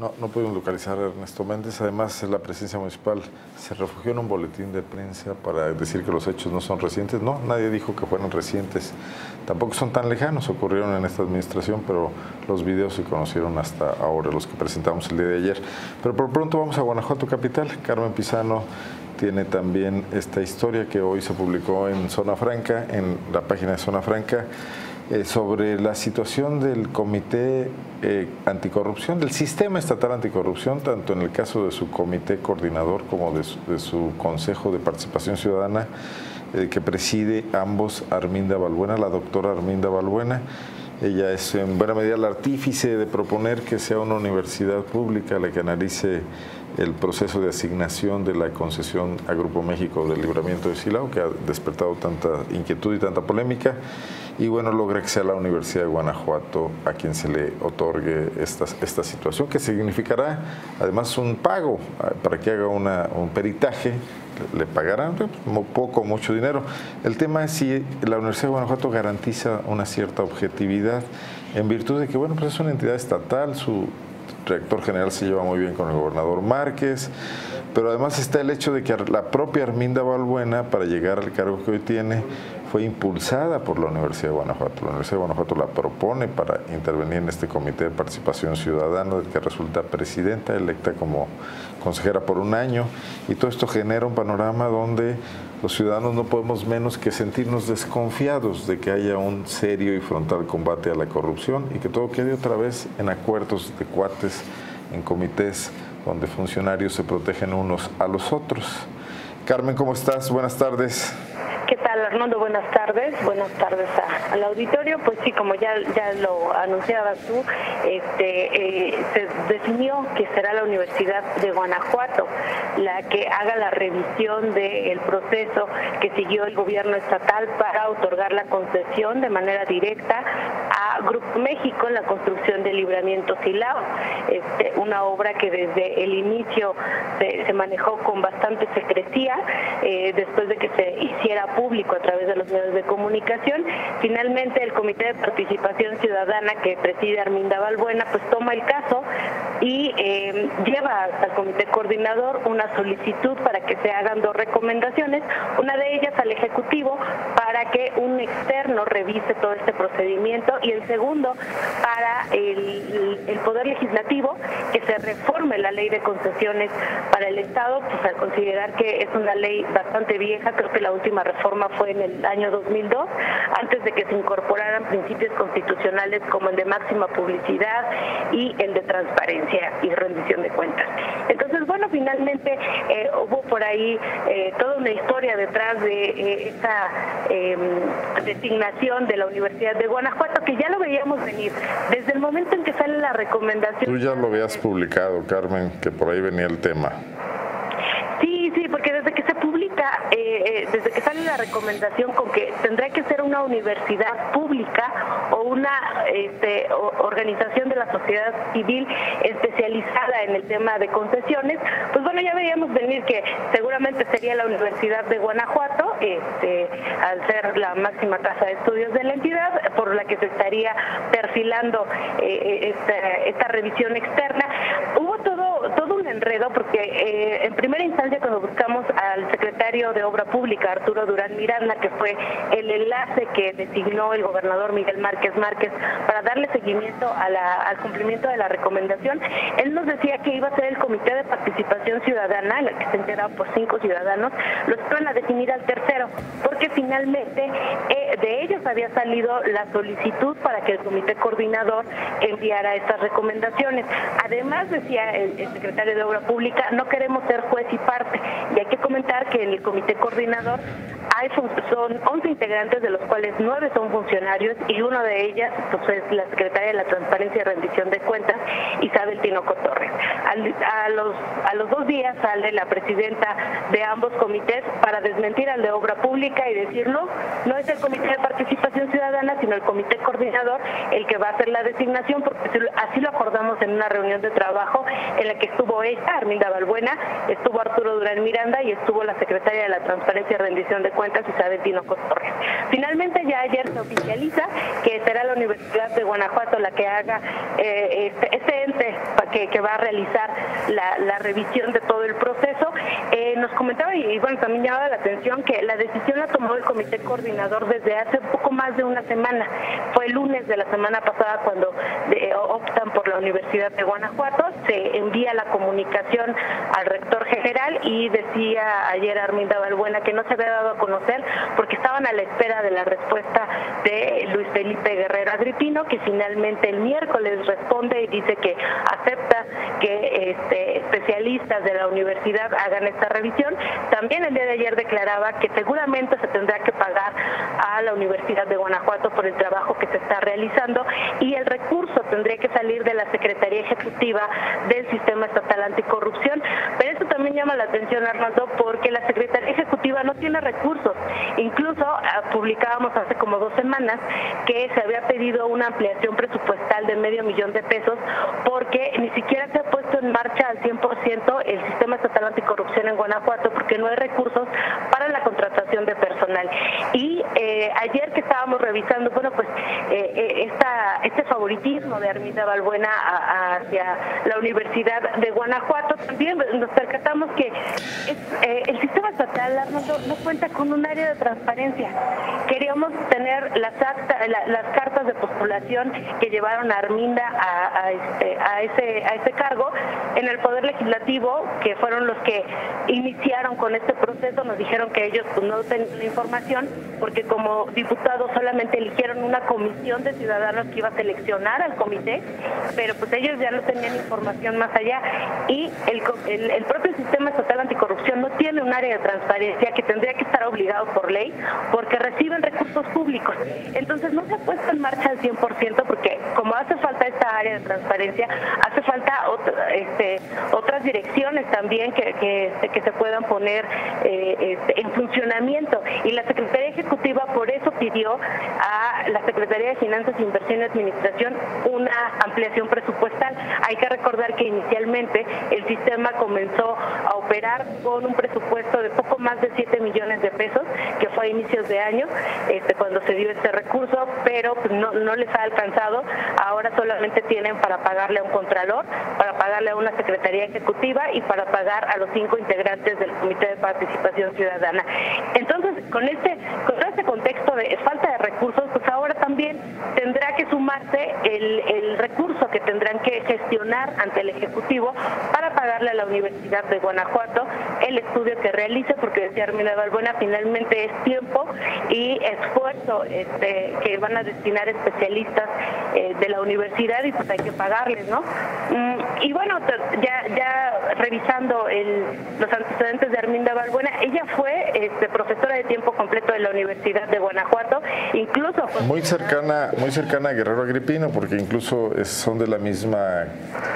No pudimos localizar a Ernesto Méndez. Además, la presidencia municipal se refugió en un boletín de prensa para decir que los hechos no son recientes. No, nadie dijo que fueran recientes. Tampoco son tan lejanos, ocurrieron en esta administración, pero los videos se conocieron hasta ahora, los que presentamos el día de ayer. Pero por pronto vamos a Guanajuato capital. Carmen Pizano tiene también esta historia que hoy se publicó en Zona Franca, en la página de Zona Franca, sobre la situación del Comité Anticorrupción, del Sistema Estatal Anticorrupción, tanto en el caso de su comité coordinador como de su Consejo de Participación Ciudadana, que preside ambos Arminda Balbuena, la doctora Arminda Balbuena. Ella es en buena medida la artífice de proponer que sea una universidad pública la que analice el proceso de asignación de la concesión a Grupo México del Libramiento de Silao, que ha despertado tanta inquietud y tanta polémica, y bueno, logra que sea la Universidad de Guanajuato a quien se le otorgue esta situación, que significará además un pago para que haga un peritaje. Le pagarán poco, mucho dinero. El tema es si la Universidad de Guanajuato garantiza una cierta objetividad en virtud de que, bueno, pues es una entidad estatal, su rector general se lleva muy bien con el gobernador Márquez, pero además está el hecho de que la propia Arminda Balbuena, para llegar al cargo que hoy tiene, fue impulsada por la Universidad de Guanajuato. La Universidad de Guanajuato la propone para intervenir en este Comité de Participación Ciudadana, del que resulta presidenta, electa como consejera por un año, y todo esto genera un panorama donde los ciudadanos no podemos menos que sentirnos desconfiados de que haya un serio y frontal combate a la corrupción y que todo quede otra vez en acuerdos de cuates, en comités donde funcionarios se protegen unos a los otros. Carmen, ¿cómo estás? Buenas tardes. ¿Qué tal, Armando? Buenas tardes al auditorio. Pues sí, como ya lo anunciabas tú, se definió que será la Universidad de Guanajuato la que haga la revisión del proceso que siguió el gobierno estatal para otorgar la concesión de manera directa a Grupo México en la construcción del Libramiento Silao, una obra que desde el inicio se manejó con bastante secrecía, después de que se hiciera público a través de los medios de comunicación. Finalmente el Comité de Participación Ciudadana que preside Arminda Balbuena pues toma el caso y lleva hasta el Comité Coordinador una solicitud para que se hagan dos recomendaciones, una de ellas al Ejecutivo para que un externo revise todo este procedimiento y el segundo para el Poder Legislativo que se reforme la ley de concesiones para el Estado, pues al considerar que es una ley bastante vieja. Creo que la última reforma fue en el año 2002, antes de que se incorporaran principios constitucionales como el de máxima publicidad y el de transparencia y rendición de cuentas. Entonces, bueno, finalmente hubo por ahí toda una historia detrás de esta designación de la Universidad de Guanajuato, que ya lo veíamos venir. Desde el momento en que sale la recomendación... Tú ya lo habías publicado, Carmen, que por ahí venía el tema. Sí, porque desde que se publica, desde que sale la recomendación con que tendrá que ser una universidad pública o una organización de la sociedad civil especializada en el tema de concesiones, pues bueno, ya veíamos venir que seguramente sería la Universidad de Guanajuato, al ser la máxima casa de estudios de la entidad, por la que se estaría perfilando esta revisión externa. Hubo todo un enredo porque en primera instancia cuando buscamos al secretario de Obra Pública, Arturo Durán Miranda, que fue el enlace que designó el gobernador Miguel Márquez para darle seguimiento al cumplimiento de la recomendación, él nos decía que iba a ser el Comité de Participación Ciudadana, en la que se integraba por 5 ciudadanos, los que iban a definir al tercero, porque finalmente de ellos había salido la solicitud para que el Comité Coordinador enviara estas recomendaciones. Además, decía el secretario de Obra Pública, no queremos ser juez y parte, y hay que comentar que en el Comité Coordinador son 11 integrantes, de los cuales 9 son funcionarios y uno de ellas pues, es la secretaria de la Transparencia y Rendición de Cuentas, Isabel Tinoco Torres. A los 2 días sale la presidenta de ambos comités para desmentir al de Obra Pública y decir no es el Comité de Participación Ciudadana, sino el Comité Coordinador el que va a hacer la designación, porque así lo acordamos en una reunión de trabajo en la que estuvo ella, Arminda Balbuena, estuvo Arturo Durán Miranda y estuvo la secretaria de la Transparencia y Rendición de Cuentas, Isabel Tinoco Torres. Finalmente, ya ayer se oficializa que será la Universidad de Guanajuato la que haga este ente que va a realizar la revisión de todo el proceso. Nos comentaba y bueno, también llamaba la atención que la decisión la tomó el comité coordinador desde hace poco más de una semana. Fue el lunes de la semana pasada cuando optan por la Universidad de Guanajuato, se envía la comunicación al rector general y decía ayer Arminda Balbuena que no se había dado a conocer porque estaban a la espera de la respuesta de Luis Felipe Guerrero Agripino, que finalmente el miércoles responde y dice que acepta que especialistas de la universidad hagan esta revisión. También el día de ayer declaraba que seguramente se tendrá que pagar a la Universidad de Guanajuato por el trabajo que se está realizando y el recurso tendría que salir de la Secretaría Ejecutiva del Sistema Estatal Anticorrupción. Pero esto también llama la atención, Arnoldo, porque la Secretaría Ejecutiva no tiene recursos. Incluso publicábamos hace como 2 semanas que se había pedido una ampliación presupuestal de $500,000 de pesos porque ni siquiera se ha puesto en marcha al 100% el Sistema Estatal Anticorrupción en Guanajuato porque no hay recursos para la contratación de personal. Y ayer que estábamos revisando, bueno, pues este favoritismo de Arminda Balbuena hacia la Universidad de Guanajuato, también nos percatamos que el sistema estatal no cuenta con un área de transparencia. Queríamos tener las cartas de postulación que llevaron a Arminda a ese cargo en el Poder Legislativo, que fueron los que iniciaron con este proceso. Nos dijeron que ellos pues, no tenían la información porque como diputados solamente eligieron una comisión de ciudadanos que iba a seleccionar al comité, pero pues ellos ya no tenían información más allá y el propio Sistema Estatal Anticorrupción no tiene un área de transparencia que tendría que estar obligado por ley porque reciben recursos públicos. Entonces no se ha puesto en marcha al 100% porque como hace falta esta área de transparencia, hace falta otras direcciones también que se puedan poner en funcionamiento y la Secretaría Ejecutiva por eso pidió a la Secretaría de Finanzas, Inversión y Administración una ampliación presupuestal. Hay que recordar que inicialmente el sistema comenzó a operar con un presupuesto de poco más de 7 millones de pesos, que fue a inicios de año cuando se dio este recurso, pero pues, no les ha alcanzado. Ahora solamente tienen para pagarle a un contralor, para pagarle a una Secretaría Ejecutiva y para pagar a los 5 integrantes del Comité de Participación Ciudadana. Entonces, con este contexto de falta de recursos, pues ahora también tendrá que sumarse el recurso que tendrán que gestionar ante el Ejecutivo para pagarle a la Universidad de Guanajuato el estudio que realice, porque decía Arminda Balbuena, finalmente es tiempo y esfuerzo que van a destinar especialistas de la universidad y pues hay que pagarles, ¿no? Y bueno, ya revisando los antecedentes de Arminda Balbuena, ella fue profesora de tiempo completo de la Universidad de Guanajuato, incluso fue muy cercana a Guerrero Agripino, porque incluso son de la misma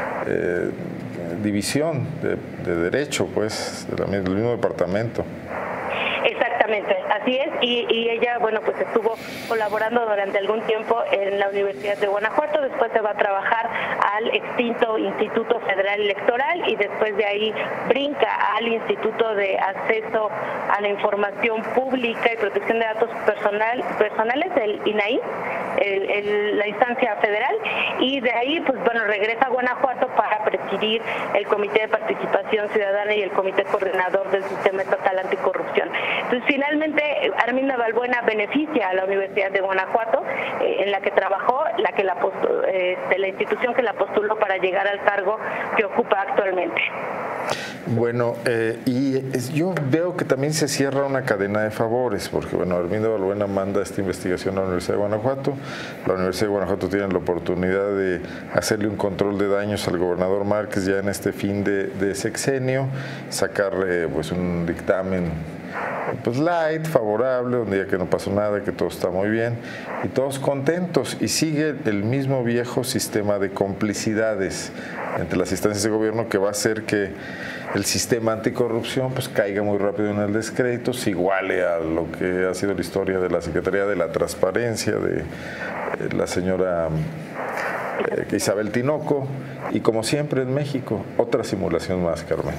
división de derecho, pues, del mismo departamento. Exactamente, así es, y ella, bueno, pues estuvo colaborando durante algún tiempo en la Universidad de Guanajuato, después se va a trabajar al extinto Instituto Federal Electoral y después de ahí brinca al Instituto de Acceso a la Información Pública y Protección de Datos Personales, el INAI, la instancia federal, y de ahí, pues bueno, regresa a Guanajuato para presidir el Comité de Participación Ciudadana y el Comité Coordinador del Sistema Estatal Anticorrupción. Entonces, finalmente, Arminda Balbuena beneficia a la Universidad de Guanajuato, en la que trabajó, la institución que la postuló para llegar al cargo que ocupa actualmente. Bueno, yo veo que también se cierra una cadena de favores, porque bueno, Arminda Balbuena manda esta investigación a la Universidad de Guanajuato, la Universidad de Guanajuato tiene la oportunidad de hacerle un control de daños al gobernador Márquez ya en este fin de sexenio, sacar pues un dictamen pues light, favorable, un día que no pasó nada, que todo está muy bien y todos contentos, y sigue el mismo viejo sistema de complicidades entre las instancias de gobierno que va a hacer que el sistema anticorrupción pues caiga muy rápido en el descrédito, se iguale a lo que ha sido la historia de la Secretaría de la Transparencia de la señora Isabel Tinoco, y como siempre en México, otra simulación más, Carmen.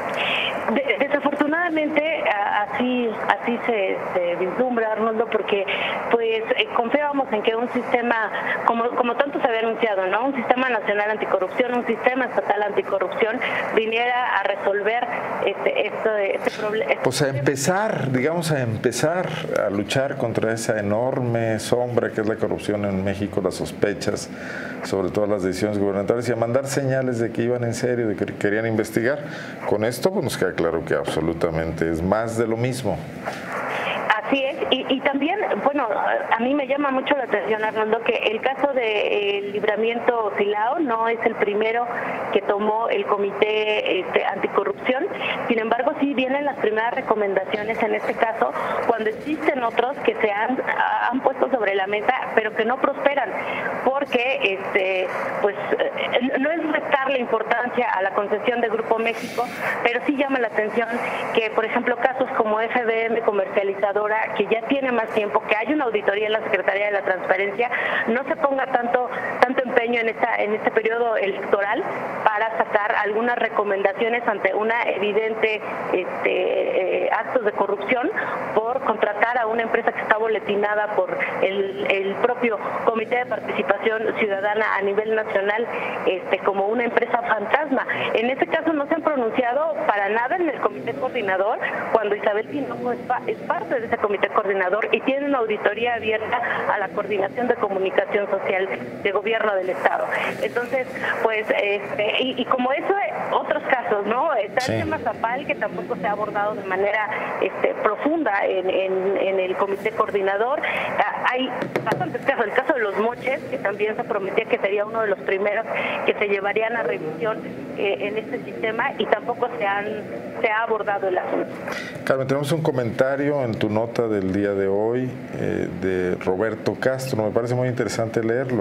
Desafortunadamente así se vislumbra, Arnoldo, porque pues confiábamos en que un sistema, como tanto se había anunciado, ¿no? Un sistema nacional anticorrupción, un sistema estatal anticorrupción viniera a resolver este problema. Pues a empezar a luchar contra esa enorme sombra que es la corrupción en México, las sospechas sobre todas las decisiones gubernamentales, y a mandar señales de que iban en serio, de que querían investigar. Con esto pues nos queda claro que absolutamente es más de lo mismo. Así es, y también, bueno, a mí me llama mucho la atención, Arnoldo, que el caso del libramiento Silao no es el primero que tomó el Comité Anticorrupción. Sin embargo, sí vienen las primeras recomendaciones en este caso, cuando existen otros que se han puesto sobre la mesa, pero que no prosperan, porque pues no es restarle importancia a la concesión de Grupo México, pero sí llama la atención que, por ejemplo, casos como FBM Comercializadora, que ya tiene más tiempo, que hay una auditoría en la Secretaría de la Transparencia, no se ponga tanto empeño en este periodo electoral para sacar algunas recomendaciones ante una evidente actos de corrupción por contratar a una empresa que está boletinada por el propio Comité de Participación Ciudadana a nivel nacional como una empresa fantasma. En este caso no se han pronunciado para nada en el Comité Coordinador, cuando Isabel Tinoco es parte de ese Comité Coordinador y tiene una auditoría abierta a la Coordinación de Comunicación Social de Gobierno del Estado. Entonces, pues, y como eso, otros casos, ¿no? Está el tema Zapal, que tampoco se ha abordado de manera profunda en el Comité Coordinador. Hay bastantes casos. El caso de los moches, que también se prometía que sería uno de los primeros que se llevarían a revisión en este sistema, y tampoco se ha abordado el asunto. Carmen, tenemos un comentario en tu nota del día de hoy de Roberto Castro. Me parece muy interesante leerlo.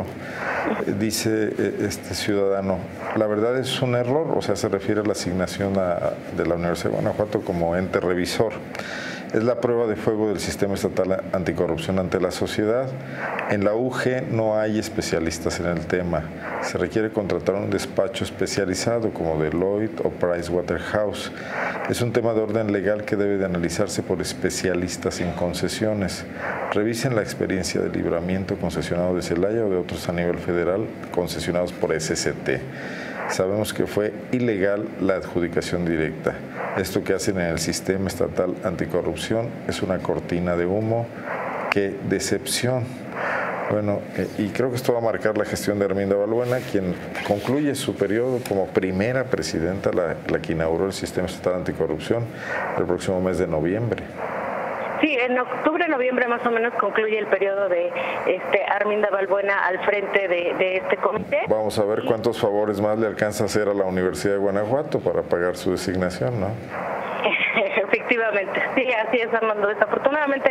Dice este ciudadano: la verdad es un error, o sea, se refiere a la asignación de la Universidad de Guanajuato como ente revisor. Es la prueba de fuego del sistema estatal anticorrupción ante la sociedad. En la UG no hay especialistas en el tema. Se requiere contratar un despacho especializado como Deloitte o Pricewaterhouse. Es un tema de orden legal que debe de analizarse por especialistas en concesiones. Revisen la experiencia de libramiento concesionado de Celaya o de otros a nivel federal concesionados por SCT. Sabemos que fue ilegal la adjudicación directa. Esto que hacen en el sistema estatal anticorrupción es una cortina de humo. ¡Qué decepción! Bueno, y creo que esto va a marcar la gestión de Arminda Balbuena, quien concluye su periodo como primera presidenta, la que inauguró el sistema estatal anticorrupción, el próximo mes de noviembre. Sí, en octubre, noviembre más o menos concluye el periodo de Arminda Balbuena al frente de este comité. Vamos a ver cuántos favores más le alcanza a hacer a la Universidad de Guanajuato para pagar su designación, ¿no? Efectivamente, sí, así es, Armando. Desafortunadamente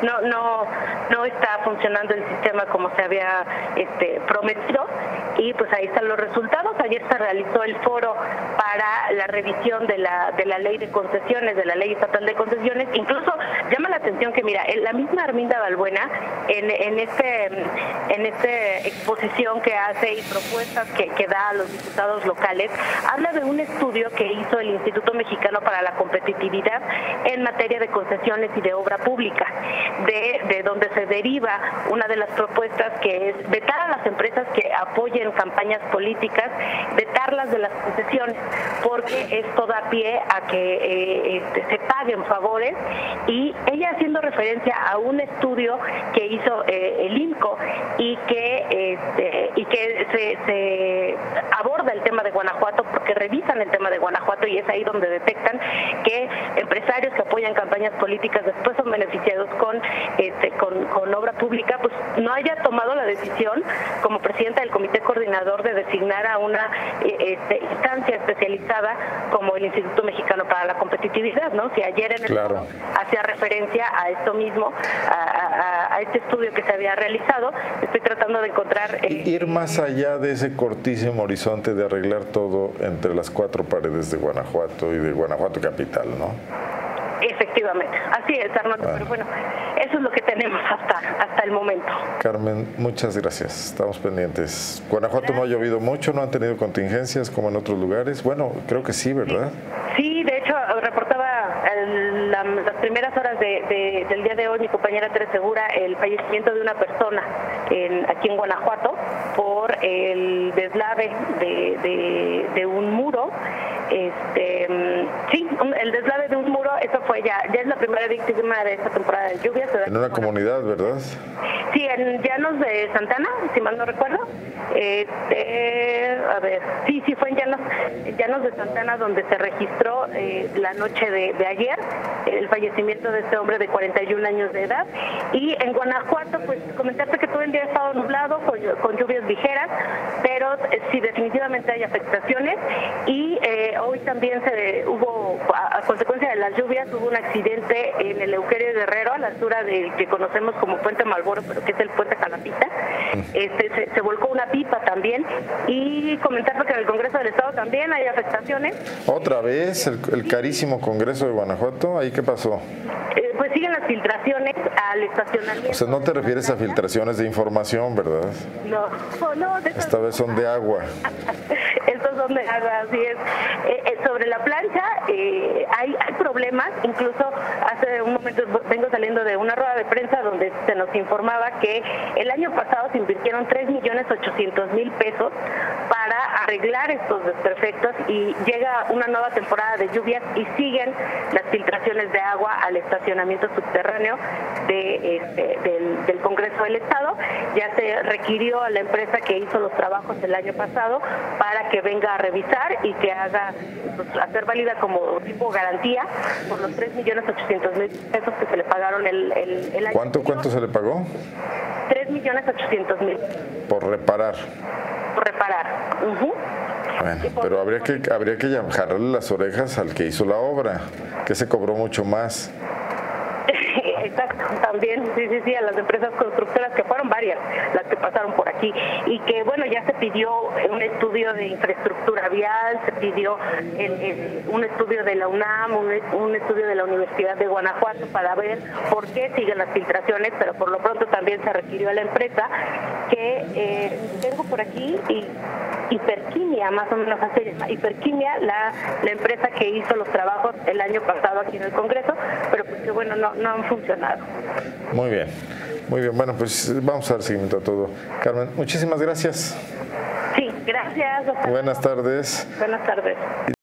no está funcionando el sistema como se había prometido, y pues ahí están los resultados. Ayer se realizó el foro para la revisión de la ley de concesiones, de la ley estatal de concesiones. Incluso llama la atención que, mira, la misma Arminda Balbuena en esta exposición que hace y propuestas que da a los diputados locales, habla de un estudio que hizo el Instituto Mexicano para la Competitividad en materia de concesiones y de obra pública, de donde se deriva una de las propuestas, que es vetar a las empresas que apoyen campañas políticas, vetarlas de las concesiones, porque esto da pie a que se paguen favores. Y ella, haciendo referencia a un estudio que hizo el INCO y que se aborda el tema de Guanajuato, porque revisan el tema de Guanajuato, y es ahí donde detectan que empresarios que apoyan campañas políticas después son beneficiados con obra pública, pues no haya tomado la decisión como presidenta del Comité Coordinador de designar a una instancia especializada como el Instituto Mexicano para la Competitividad, ¿no? Si ayer en el foro hacía referencia a esto mismo, a este estudio que se había realizado, estoy tratando de encontrar... ir más allá de ese cortísimo horizonte de arreglar todo entre las cuatro paredes de Guanajuato y de Guanajuato capital, ¿no? Efectivamente, así es, Arnoldo, pero bueno, eso es lo que tenemos hasta el momento. Carmen, muchas gracias, estamos pendientes. Guanajuato no ha llovido mucho, no han tenido contingencias como en otros lugares. Bueno, creo que sí, ¿verdad? Sí, de hecho, reportaba las primeras horas del día de hoy mi compañera Tere Segura el fallecimiento de una persona aquí en Guanajuato por el deslave de un muro. Sí, el deslave de un muro, eso fue ya es la primera víctima de esta temporada de lluvias. En una comunidad, ¿verdad? Sí, en Llanos de Santana, si mal no recuerdo. A ver, sí, fue en Llanos de Santana donde se registró la noche de ayer el fallecimiento de este hombre de 41 años de edad. Y en Guanajuato, pues comentaste que todo el día ha estado nublado con lluvias ligeras, pero sí definitivamente hay afectaciones y hoy también hubo, a consecuencia de las lluvias, hubo un accidente en el Eugenio Guerrero, a la altura del que conocemos como Puente Malboro, pero que es el Puente Calapita. Se volcó una pipa también, y comentar que en el Congreso del Estado también hay afectaciones. ¿Otra vez el carísimo Congreso de Guanajuato? ¿Ahí qué pasó? Pues siguen las filtraciones al estacionamiento. O sea, no te refieres a filtraciones de información, ¿verdad? No. Esta vez son de agua. Estos son de agua, así es. Sobre la plancha hay problemas, incluso hace un momento vengo saliendo de una rueda de prensa donde se nos informaba que el año pasado se invirtieron 3.800.000 pesos para arreglar estos desperfectos, y llega una nueva temporada de lluvias y siguen las filtraciones de agua al estacionamiento subterráneo del Congreso del Estado. Ya se requirió a la empresa que hizo los trabajos el año pasado para que venga a revisar y que haga, pues, hacer válida como tipo garantía por los 3.800.000 pesos que se le pagaron el año. ¿Cuánto se le pagó? 3.800.000. Por reparar. Bueno, pero habría que jalarle las orejas al que hizo la obra, que se cobró mucho más. Exacto, también, sí, a las empresas constructoras, que fueron varias las que pasaron por aquí, y que bueno, ya se pidió un estudio de infraestructura vial, se pidió un estudio de la UNAM, un estudio de la Universidad de Guanajuato para ver por qué siguen las filtraciones, pero por lo pronto también se requirió a la empresa que tengo por aquí, y Hiperquimia, más o menos así se llama, Hiperquimia, la empresa que hizo los trabajos el año pasado aquí en el Congreso, pero pues que bueno, no han funcionado. Muy bien, bueno, pues vamos a dar seguimiento a todo. Carmen, muchísimas gracias. Sí, gracias. Buenas tardes. Buenas tardes.